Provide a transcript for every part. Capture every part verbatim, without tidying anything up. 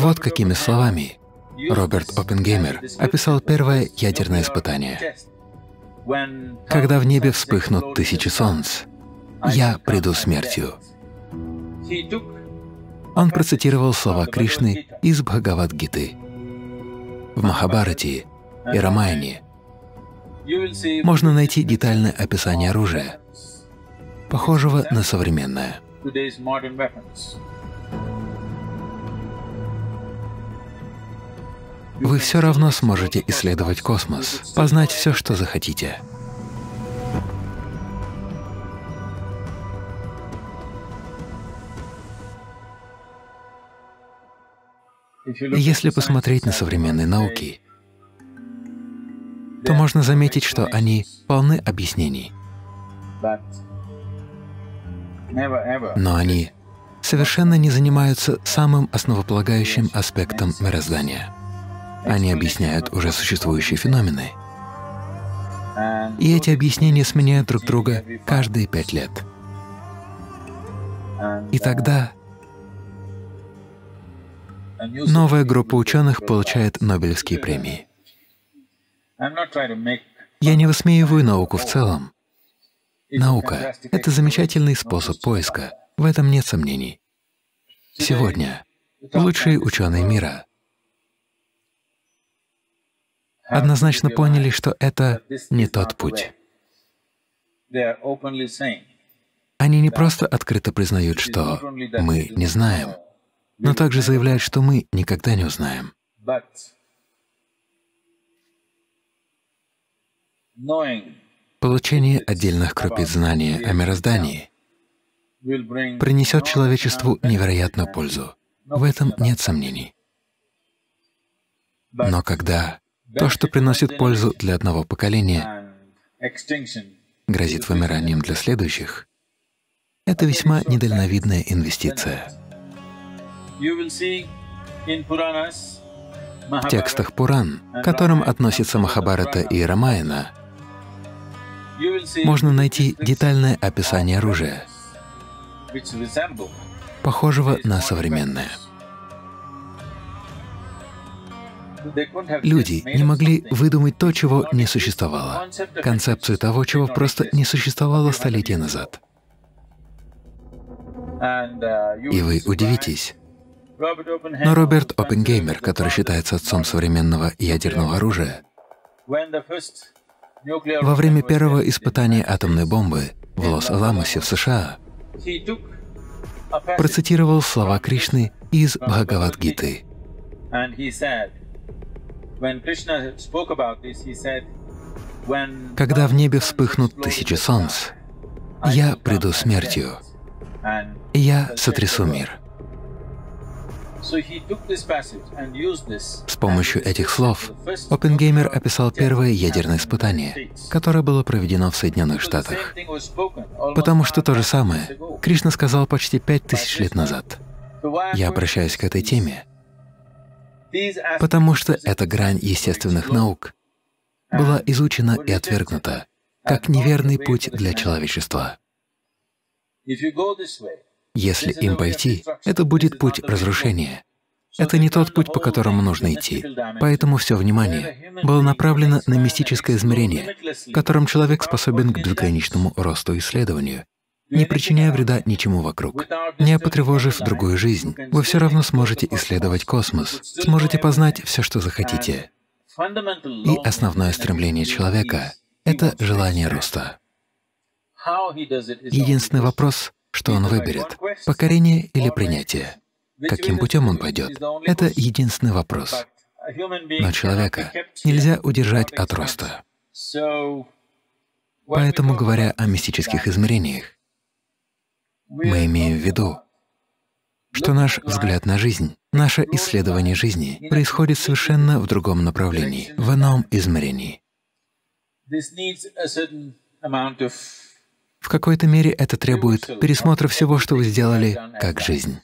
Вот какими словами Роберт Оппенгеймер описал первое ядерное испытание. «Когда в небе вспыхнут тысячи солнц, я приду смертью». Он процитировал слова Кришны из Бхагавад-гиты. В Махабхарате и Рамаяне можно найти детальное описание оружия, похожего на современное. Вы все равно сможете исследовать космос, познать все, что захотите. Если посмотреть на современные науки, то можно заметить, что они полны объяснений. Но они совершенно не занимаются самым основополагающим аспектом мироздания. Они объясняют уже существующие феномены. И эти объяснения сменяют друг друга каждые пять лет. И тогда новая группа ученых получает Нобелевские премии. Я не высмеиваю науку в целом. Наука — это замечательный способ поиска, в этом нет сомнений. Сегодня лучшие ученые мира однозначно поняли, что это не тот путь. Они не просто открыто признают, что мы не знаем, но также заявляют, что мы никогда не узнаем. Получение отдельных крупиц знания о мироздании принесет человечеству невероятную пользу. В этом нет сомнений. Но когда то, что приносит пользу для одного поколения, грозит вымиранием для следующих, это весьма недальновидная инвестиция. В текстах Пуран, к которым относятся Махабхарата и Рамаяна, можно найти детальное описание оружия, похожего на современное. Люди не могли выдумать то, чего не существовало, концепцию того, чего просто не существовало столетия назад. И вы удивитесь, но Роберт Оппенгеймер, который считается отцом современного ядерного оружия, во время первого испытания атомной бомбы в Лос-Аламосе в США процитировал слова Кришны из Бхагавад-гиты. «Когда в небе вспыхнут тысячи солнц, я приду смертью, и я сотрясу мир». С помощью этих слов Оппенгеймер описал первое ядерное испытание, которое было проведено в Соединенных Штатах. Потому что то же самое Кришна сказал почти пять тысяч лет назад. Я обращаюсь к этой теме, потому что эта грань естественных наук была изучена и отвергнута как неверный путь для человечества. Если им пойти, это будет путь разрушения. Это не тот путь, по которому нужно идти. Поэтому все внимание было направлено на мистическое измерение, в котором человек способен к безграничному росту и исследованию, не причиняя вреда ничему вокруг. Не потревожив другую жизнь, вы все равно сможете исследовать космос, сможете познать все, что захотите. И основное стремление человека — это желание роста. Единственный вопрос — что он выберет — покорение или принятие? Каким путем он пойдет? Это единственный вопрос. Но человека нельзя удержать от роста. Поэтому, говоря о мистических измерениях, мы имеем в виду, что наш взгляд на жизнь, наше исследование жизни происходит совершенно в другом направлении, в ином измерении. В какой-то мере это требует пересмотра всего, что вы сделали как жизнь.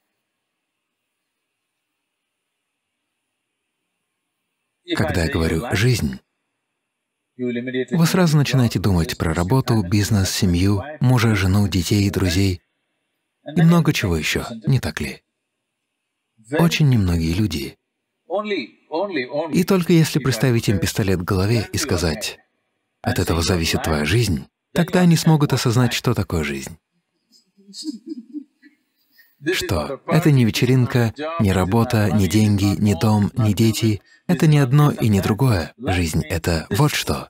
Когда я говорю «жизнь», вы сразу начинаете думать про работу, бизнес, семью, мужа, жену, детей, друзей и много чего еще, не так ли? Очень немногие люди. И только если приставить им пистолет к голове и сказать: «От этого зависит твоя жизнь», тогда они смогут осознать, что такое жизнь. Что это не вечеринка, не работа, не деньги, не дом, не дети. Это не одно и не другое. Жизнь — это вот что.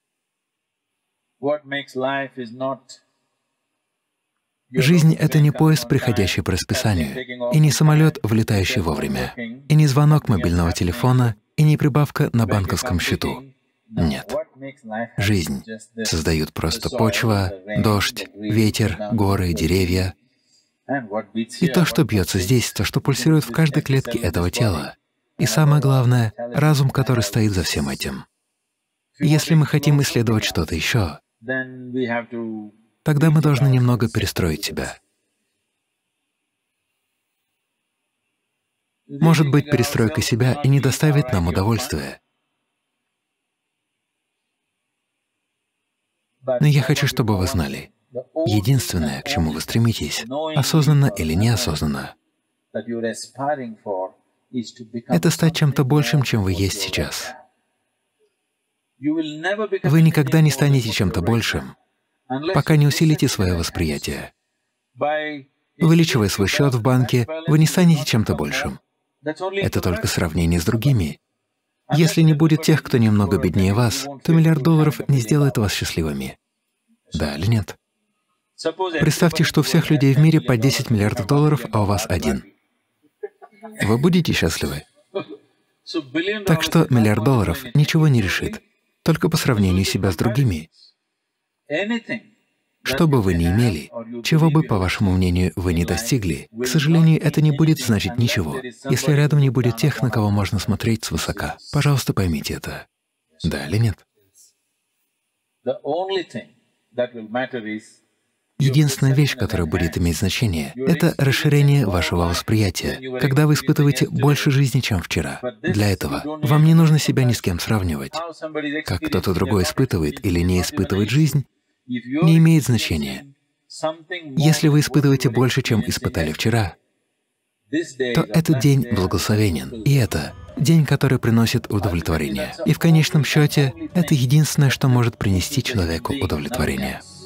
Жизнь — это не поезд, приходящий по расписанию, и не самолет, влетающий вовремя, и не звонок мобильного телефона, и не прибавка на банковском счету. Нет. Жизнь создают просто почва, дождь, ветер, горы, деревья. И то, что бьется здесь, то, что пульсирует в каждой клетке этого тела. И самое главное — разум, который стоит за всем этим. Если мы хотим исследовать что-то еще, тогда мы должны немного перестроить себя. Может быть, перестройка себя и не доставит нам удовольствия. Но я хочу, чтобы вы знали, единственное, к чему вы стремитесь, осознанно или неосознанно, это стать чем-то большим, чем вы есть сейчас. Вы никогда не станете чем-то большим, пока не усилите свое восприятие. Увеличивая свой счет в банке, вы не станете чем-то большим. Это только сравнение с другими. Если не будет тех, кто немного беднее вас, то миллиард долларов не сделает вас счастливыми. Да или нет? Представьте, что у всех людей в мире по десять миллиардов долларов, а у вас один. Вы будете счастливы? Так что миллиард долларов ничего не решит, только по сравнению себя с другими. Что бы вы ни имели, чего бы, по вашему мнению, вы не достигли, к сожалению, это не будет значить ничего, если рядом не будет тех, на кого можно смотреть свысока. Пожалуйста, поймите это. Да или нет? Единственная вещь, которая будет иметь значение, это расширение вашего восприятия, когда вы испытываете больше жизни, чем вчера. Для этого вам не нужно себя ни с кем сравнивать. Как кто-то другой испытывает или не испытывает жизнь, не имеет значения. Если вы испытываете больше, чем испытали вчера, то этот день благословенен, и это день, который приносит удовлетворение. И в конечном счете, это единственное, что может принести человеку удовлетворение.